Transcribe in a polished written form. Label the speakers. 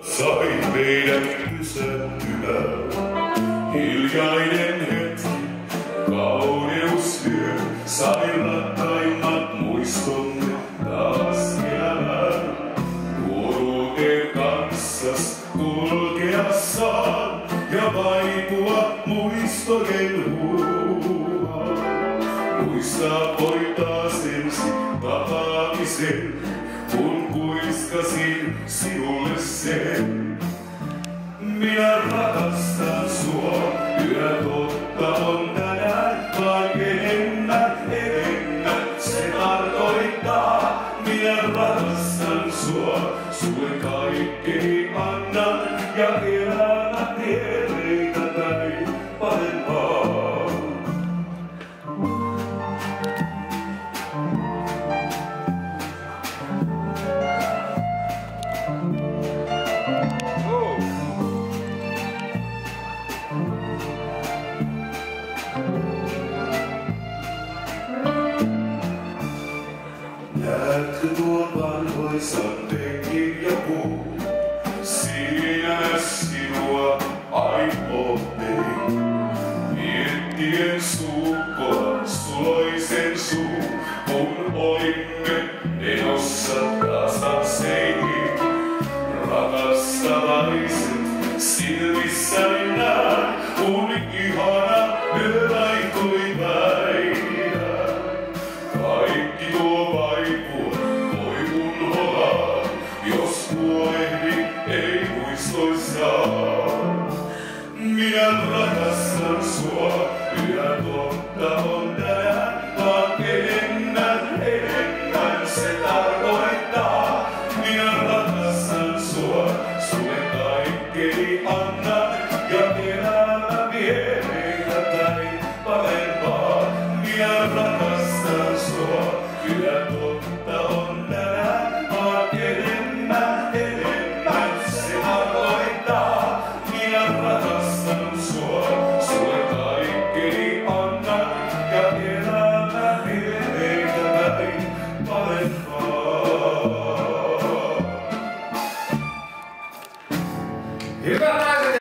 Speaker 1: Sai meidät pysähtymään. Hiljainen hetki, kauneusyö, sai rakkaimmat muistomme taas elämään. Nuoruuden kanssas kulkea saan ja vaipua muistojen huumaan. Muistaa voi taas ensi tapaamisen, kun kuiskasin sinulle sen. Minä rakastan sua, yhä totta on tänään, vaan enemmän se tarkoittaa. Minä rakastan sua, sulle kaikkeni annan ja elämä vie meitä päin parempaa. Näetkö tuon vanhoisan penkin ja puun? Siinä sinua aivotein. Miettien suukkoa suloisen suun, kun olimme menossa tasaseihin. Rakastavaiset silmissäni näen, kun ihana yö vaihtui päivään. Kaikki tuo vaipua voi unholaan, jos huolehdi ei muistoissaan. Minä rakastan sua, yhä totta on tänään, vaan enemmän se tarkoittaa. Minä rakastan sua, sulle kaikkeni annan ja elämä vie meitä päin parempaa. Minä rakastan sua, yhä totta on.